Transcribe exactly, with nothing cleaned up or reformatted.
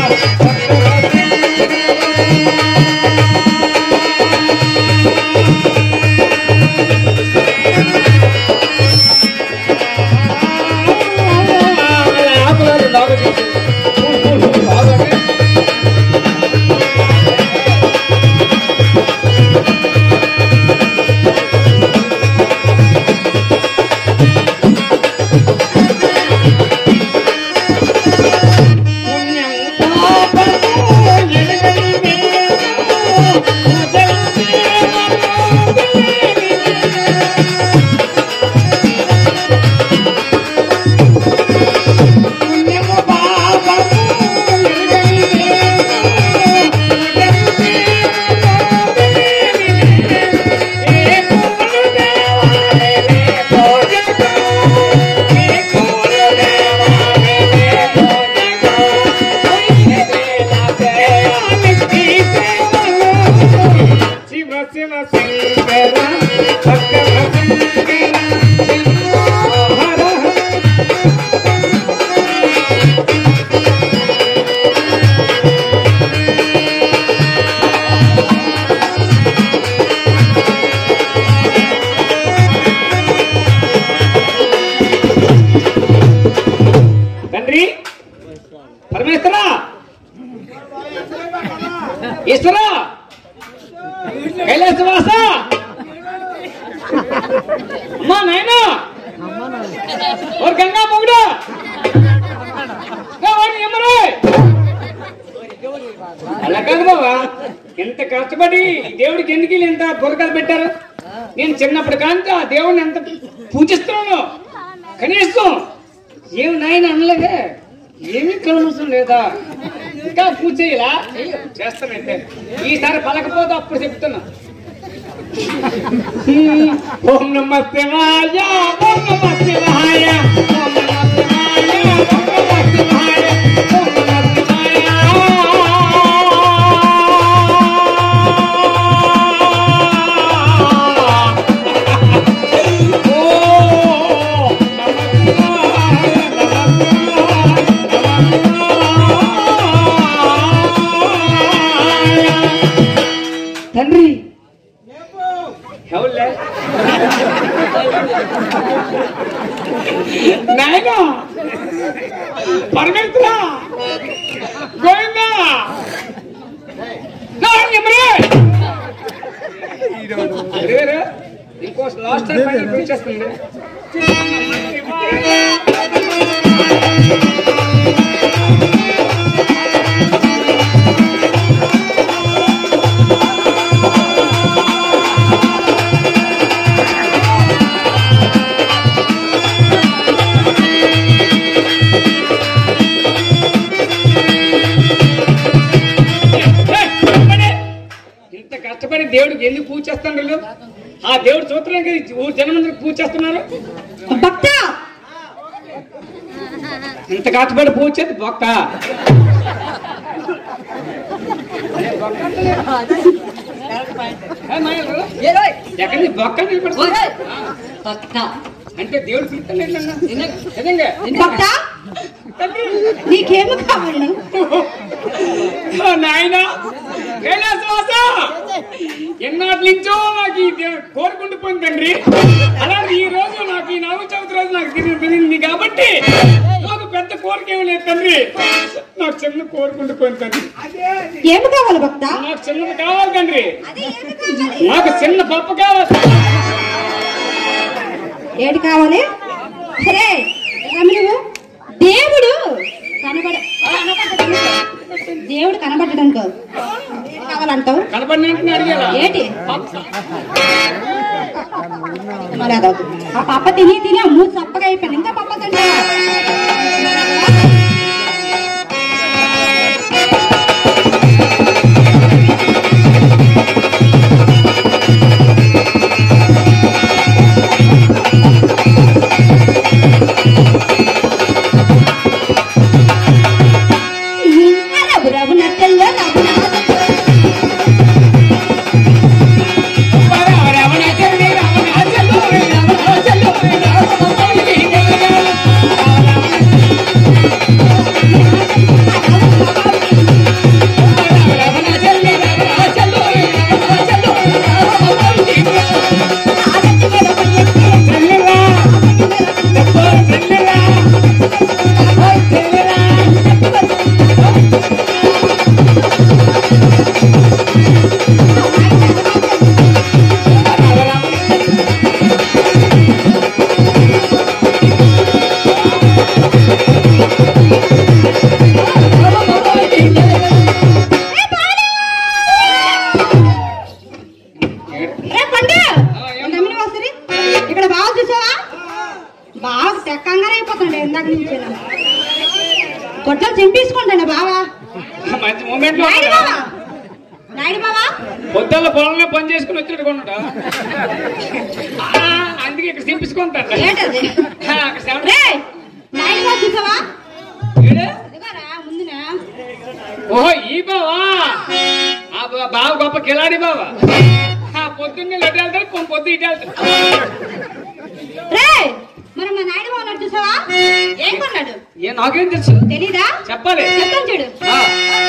ఎంత కష్టపడి దేవుడికి ఎందుకు ఎంత బుర్రకలు పెట్టారు? నేను చిన్నప్పుడు కానీ ఆ దేవుడిని ఎంత పూజిస్తున్నాను. కనీసం ఏమి నాయన అనలేదే, ఏమీ కలమసం లేదా, ఇంకా పూజ చేయాలా? చేస్తానైతే ఈసారి పలకపోతే అప్పుడు చెప్తున్నా. ఓం నమ శివాయ, ఓం నమ శివాయ, ఓం నమ శివాయ, ఓం నమ శివాయ, ఓం నమ శివాయ. తండ్రి ఎవరులే నాయన పరమేశ్వర గోవిందా ఇంకో లాస్ట్ టైం చేస్తుంది. కష్టపడి దేవుడికి ఎందుకు పూజ చేస్తాను వీళ్ళు? ఆ దేవుడు చూడటానికి ఊరు జనమందరికి పూజ చేస్తున్నారు. భక్త ఇంత కష్టపడి పూజ చేసి భక్త ఎక్కడి బొక్క అంటే దేవుడు భక్త నీకేమో కావాలి నాయన కైలాసవాస, ఎన్నాటి నుంచో నాకు ఈ కోరుకుంటుపోయింది తండ్రి. అలాగే ఈ రోజు నాకు ఈ నాలుగు చవితి రోజు నాకు తిరిగింది కాబట్టి నాకు పెద్ద కోరిక ఏమి లేదు తండ్రి. నాకు చిన్న కోరుకుంటుపోయింది తండ్రి. ఏమి కావాలి భక్త? నాకు చిన్నది కావాలి తండ్రి. నాకు చిన్న పప్పు కావాలి. ఏడు కావాలి? సరే దేవుడు కనబడ దేవుడు కనబడ్డానుకో కావాలంటావు? కనబడిన అడిగారా ఏంటి మరి అదొక ఆ పప్ప తిని తిని ఆ మూడు చప్పగా అయిపోయింది. ఇంకా పప్ప తింటా Oh, మూమెంట్ లో నాయుడు బావా నాయుడు బావా పొద్దున్న పొలంలో పని చేసుకుని వచ్చినట్టు కొన్నాడు అందుకే ఇక్కడ సింపించుకుంటాను ఏంటది నాయుడు బావ చూసావా ముందునా ఓహో ఈ బావా ఆ బావ గొప్ప కిలాడి బావా పొద్దున్నే లెట్ వెళ్తాడు కొన్ని పొద్దు ఇటు వెళ్తాడు మరి మా నాయుడు బావ చూసావా ఏం కొన్నాడు ఏ నాకేం తెలుసు తెలీదా చెప్పాలి చెప్తాను చూడు